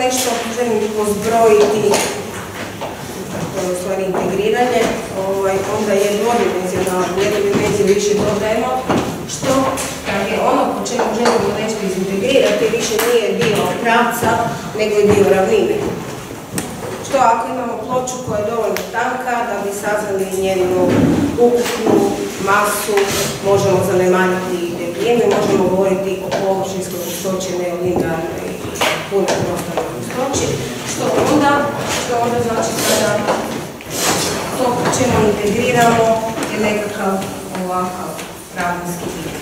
nešto želim pozbrojiti, to je u stvari integriranje, onda je dvodimenzionalno, jednu dimenziju više dodajemo, što je ono po čemu želimo nešto izintegrirati više nije dio pravca, nego je dio ravnine. Što ako imamo ploču koja je dovoljno tanka, da bi saznali njenu ukupnu masu, možemo zanemariti debljinu i možemo govoriti o površinskoj gustoći, ne o linearnoj i punoj prostornoj gustoći, što onda znači kada to po čemu integriramo je nekakav ovakav ravninski dio.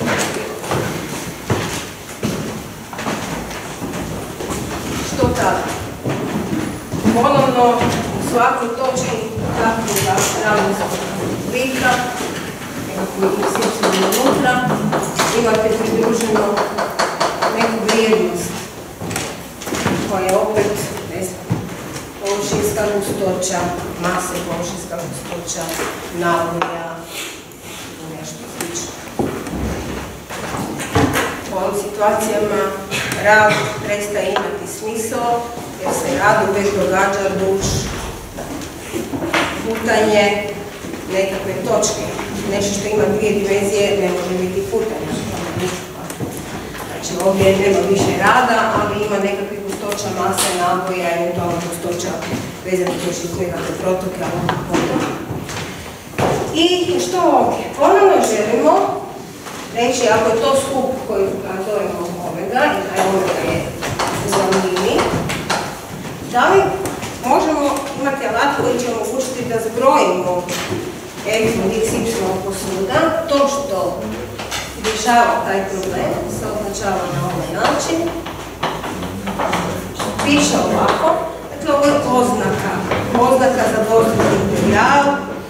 Što tada? Ponovno u svakoj točki takvog ravninskog oblika, nekakvu x unutra, imate pridruženo neku vrijednost koja je opet, ne znam, površinska gustoća, mase, površinska gustoća, naboja, nešto slično. U ovim situacijama rad prestaje imati smisao, jer se rad uvijek događa duž putanje nekakve točke. Nešto što ima dvije dimenzije ne može biti putanje. Znači ovdje nema više rada, ali ima nekakve gustoća, mase, naboja, eventualno gustoća vezane još iz nekakve protoke, ali potom. I što ovdje? Ponovno želimo reći, ako je to skup koji zovemo omega, i taj omega je u ravnini, da li možemo imati alat koji će omogućiti da zbrojimo f od x, y posvuda, to što rješava taj problem se označava na ovaj način. Piše ovako, dakle ovo je oznaka za dvostruki integral.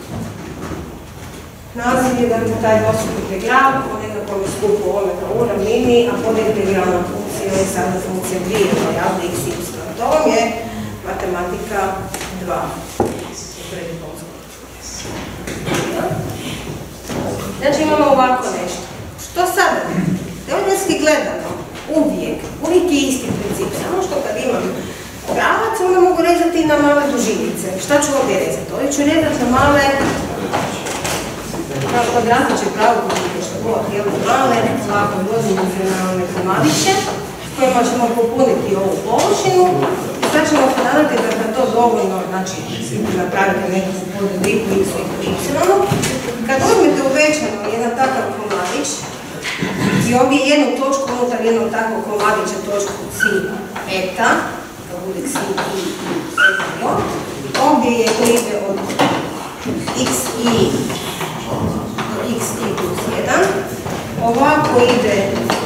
Naziv je dakle taj dvostruki integral po nekakvom skupu omega u ravnini, a pod integralna funkcija je sada funkcija dvije varijable x, y. To vam je matematika 2. Znači imamo ovako nešto. Što sada? Teoretski gledano, uvijek je isti princip, samo što kad imam pravac, onda mogu rezati na male dužinice. Šta ću ovdje rezati? Ovdje ću rezati na male kvadratiće, pravokutnike, što god, male, ovako dvodimenzionalne komadiće, kojima ćemo popuniti ovu površinu. I sad ćemo se nadati da je to dovoljno, znači napravite nekakvu pododiku x i y. Kad uzmete uvećano jedan takav komadić i ovdje jednu točku unutar jednog takvog komadića, točku psi eta, da bude psi i eta, ovdje je to ide od xi do xi plus 1, ovako ide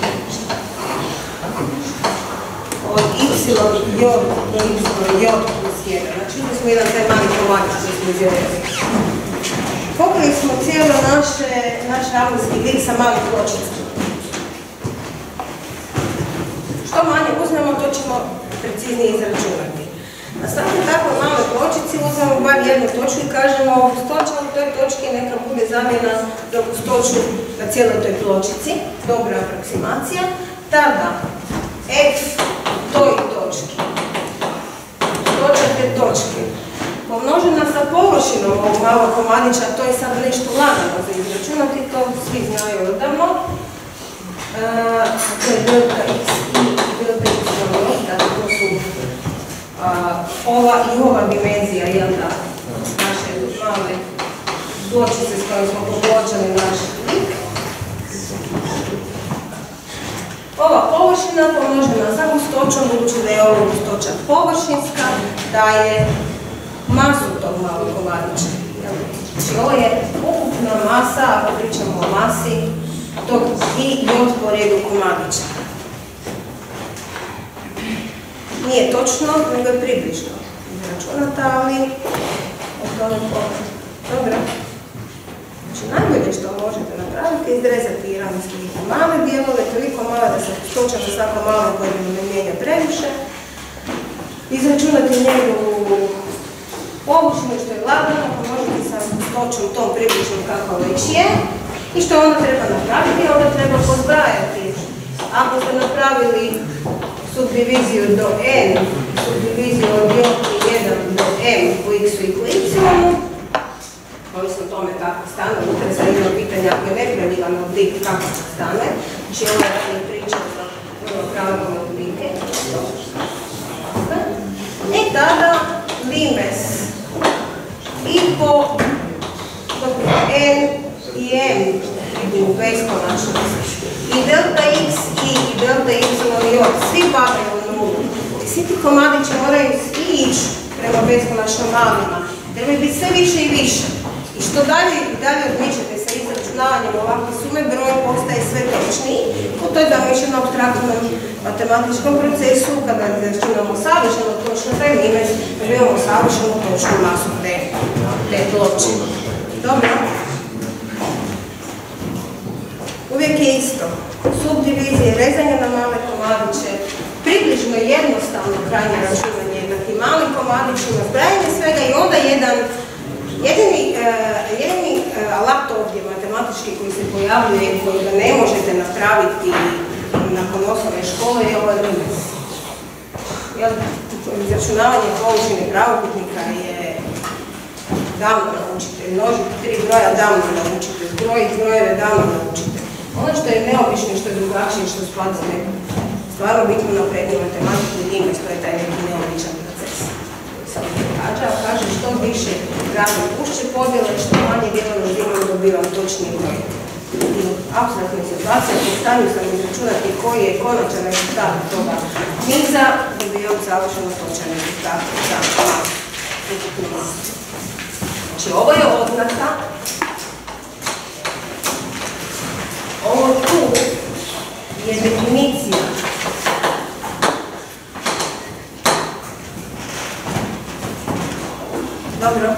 od y j do y j plus 1, znači ovdje smo jedan taj mali komadić koji smo izvjerili. Pokrili smo cijelo naš ravninski vid sa malim pločicama. Što manje uzmemo, to ćemo preciznije izračunati. Na svakoj takvoj maloj pločici uzmemo bar jednu točku i kažemo gustoća u toj točki neka bude zamjena za gustoću na cijeloj toj pločici. Dobra aproksimacija. Tada f toj točki, gustoća te točke, pomnožena sa površinom ovog malog komadića, to je sad nešto lagano za izračunati, to svi znaju odavno. To je delta x i delta x malo, dakle to su ova i ova dimenzija, naše male pločice s kojom smo popločali naš lik. Ova površina pomnožena sa gustoćom, budući da je ova gustoća površinska, daje masu tog malog komadića. Znači ovo je ukupna masa, ako pričamo o masi, tog i j po redu komadića. Nije točno, nego je približno izračunata, ali o tome potom. Dobro. Znači najbolje što možete napraviti je izrezati ravninski vid na male dijelove, toliko male da se gustoća na svako malo koje ne mijenja previše. Izračunati njegovu površinu što je lagano, pomnožiti sa gustoćom tom približnom kako već je. I što onda treba napraviti? Onda treba pozbrajati. Ako ste napravili subdiviziju do n, subdiviziju od j1 do m u x-u i u y-u, ovisno o tome kako stane, unutra za jedno pitanje ako je nepreljivan oblik kako se stane, znači ovo je priča za vrlo pravilne oblike. I tada limes i po n i m idu u beskonačnost i delta x i delta y i j, svi padaju u nulu. Svi ti komadići moraju svi ići prema beskonačno malima. Trebaju biti sve više i više. I što dalje odmičete sa izračunavanjem ovakve sume, broj postaje sve točniji. U toj zamišljenom abstraktnom matematičkom procesu, kada izračunamo savršeno točno taj limes, dobivamo savršeno točnu masu te ploče. Dobro? Uvijek je isto. Subdivizije, rezanje na male komadiće, približno jednostavno krajnje računanje jednakim malim komadićima, zbrajanje svega i onda jedini alat ovdje matematički koji se pojavljuje i koji ga ne možete napraviti nakon osnovne škole je ovaj limes. Izračunavanje količine pravokutnika je davno naučite, množiti 3 broja davno naučite, zbrojiti brojeve davno naučite. Ono što je neobično, što je drugačije, što spada neko stvarno bitno naprednije matematiku i limes, to je taj neki neobičan proces. Sad se događa, kaže što više radim ušće podjele, što manje dijelom uzimam dobivam točnije broje. I u apsolutnoj situaciji, u stanju sam izračunati koji je konačan rezultat toga niza, dobivam savršeno točan rezultat za ukupnu masu. Znači ovo je oznaka. Ovo tu je definicija. Dobro.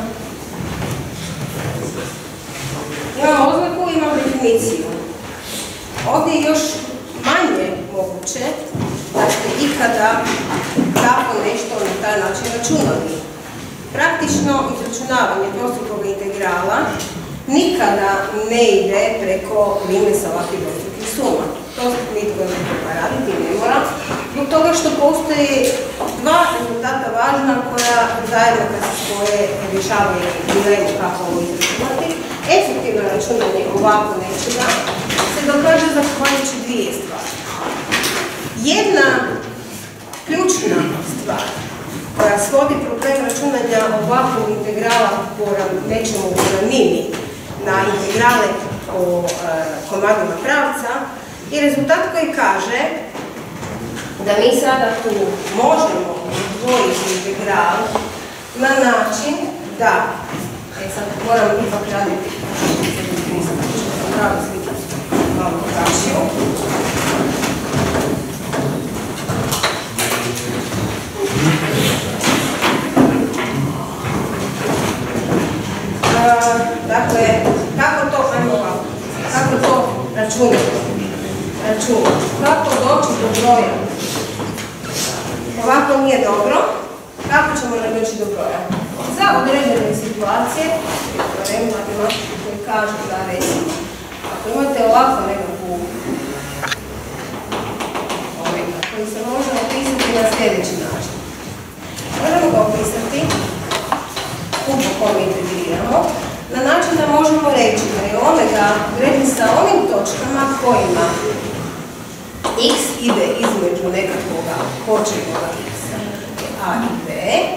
Imam oznaku, imam definiciju. Ovdje je još manje moguće da ste ikada tako nešto na taj način računali. Praktično izračunavanje dvostrukog integrala nikada ne ide preko limesa ovakvih dvostrukih suma. To nitko ne treba raditi, ne mora. Zbog toga što postoje dva rezultata važna koja zajedno kad se spoje rješavaju dilemu kako ovo izračunati. Efektivno računanje ovako nečega se dokaže zahvaljujući dvije stvari. Jedna ključna stvar koja svodi problem računanja ovakvog integrala po nečemu u ravnini na integrale po komadima pravca je rezultat koji kaže da mi sada tu možemo izdvojiti integral na način da, sad moram ipak raditi, nisam pravi sliku, malo drugačiju. Dakle, kako to računati? Kako doći do broja? Ovako nije dobro. Kako ćemo doći do broja? Za određene situacije, teorem matematiku koji kaže da recimo, ako imate ovako nekakvu omega koji se može opisati na sljedeći način. Možemo ga opisati u kojem integriramo, na način da možemo reći da je omega određen sa onim točkama kojima x ide između nekakvog početnoga x-a, a i b,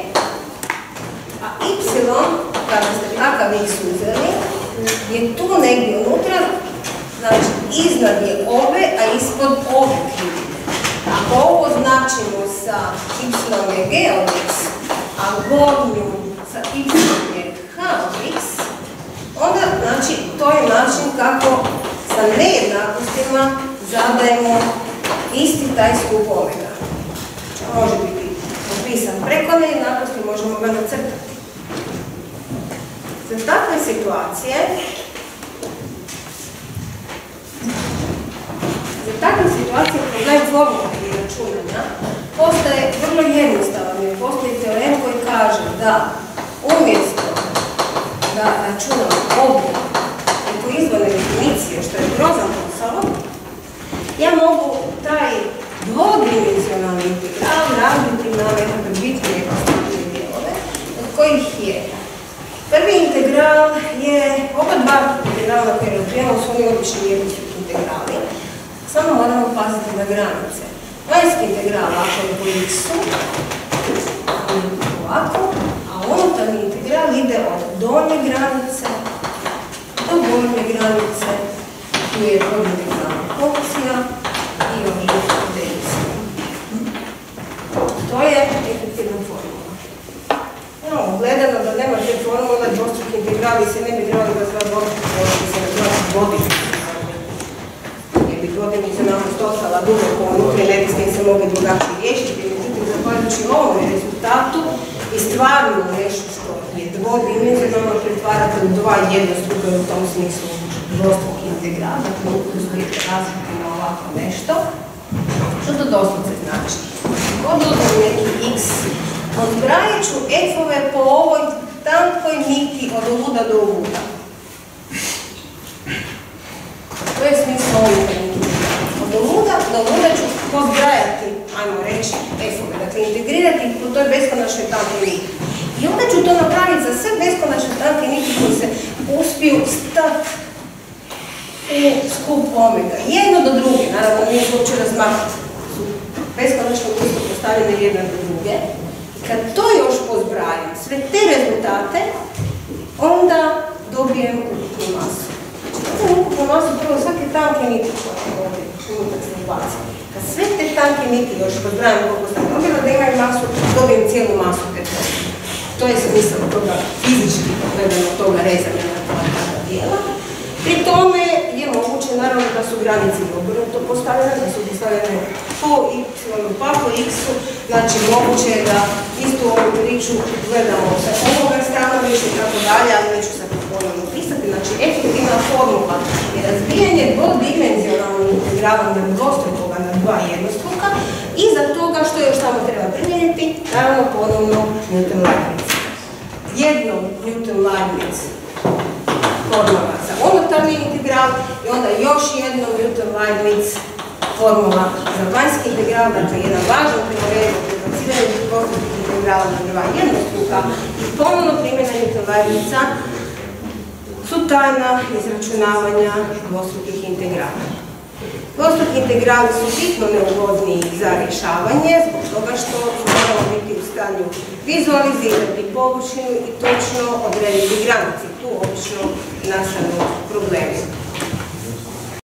a y, kada ste takav x uzeli, je tu negdje unutra, znači iznad je ove, a ispod ove krivine. Ako ovo označimo sa y je g od x, a gornju sa y je h od x, onda znači to je način kako sa nejednakostima zadajemo isti taj skup omega. Može biti opisan preko nejednakosti, možemo ga nacrtati. Za takve situacije problem formule i računanja postaje vrlo jednostavan jer postoji teorem koji kaže da umjesto da računamo ovdje preko izvorne definicije, što je grozan posao, ja mogu taj dvodimenzionalni integral razbiti na nekakve bitne jednostavne dijelove, od kojih je prvi integral je, oba dva integrala koje razvijamo su oni obični jednostavni integrali, samo moramo paziti na granice. Vanjski integral ako je po x-u, ovako, a unutarnji integral ide od donje granice do gornje granice, tu je dvointegralna funkcija i ovdje dx. To je efektivna formula. Gledano da nema te formule, dvostruki integrali se ne bi trebali da zva dvostruki, možete se razvati dvodimenzionalni. Jer bi dvodimenzionalnost ostala duboko unutra i ne biste im se mogli drugačije riješiti. Međutim, zahvaljujući ovom rezultatu i stvarno nešto što je dvodimenzionalno pretvarate u dva jednostruka u tom smislu dvostruki integral, dakle ukruzujete razlikama ovako nešto. Što to doslovce znači? Kod uzmem neki x, odbrajat ću f-ove po ovoj tankoj niti od ovuda do ovuda. To je smisla ovoga niti. Od ovuda do ovuda ću pozbrajati, ajmo reći, f-ove, dakle integrirati po toj beskonačnoj tankoj niti. I onda ću to napraviti za sve beskonačne tanke niti koji se uspiju stati u skup omega. Jedno do druge, naravno nije uopće razmaknuti. Su beskonačno usko postavljene jedne do druge. Kad to još pozbrajam, sve te rezultate, onda dobijem ukupnu masu. Znači, ukupnu masu prvo svake tanke niti koje je ovdje unutar se ubaci. Kad sve te tanke niti još pozbrajam koliko sam dobila da imaju masu, dobijem cijelu masu te toga. To je smisao toga fizički pogledano toga rezanja na takva dijela. Pri tome je moguće naravno da su granice obrnuto postavljene, da su postavljene po y pa po x-u, znači moguće je da istu ovu priču gledamo sa ovoga stanovišta i tako dalje, ali neću sad ponovno pisati. Znači efektivna formula je razbijanje dvodimenzionalnog integrala na dvostrukoga na dva jednostruka i za toga što još tamo treba primijeniti, naravno ponovno Newton-Leibniz. Jednom Newton-Leibniz formula za unutarnji integral i onda još jednom Newton-Leibniz formula za vanjski integral, dakle jedan važan teorem o prebacivanju dvostrukih integrala na dva jednostruka i ponovno primjena Newton-Leibniza su tajna izračunavanja dvostrukih integrala. Dvostruki integrali su bitno neugodniji za rješavanje zbog toga što moramo biti u stanju vizualizirati površinu i točno odrediti granice. Tu obično nastanu problemi.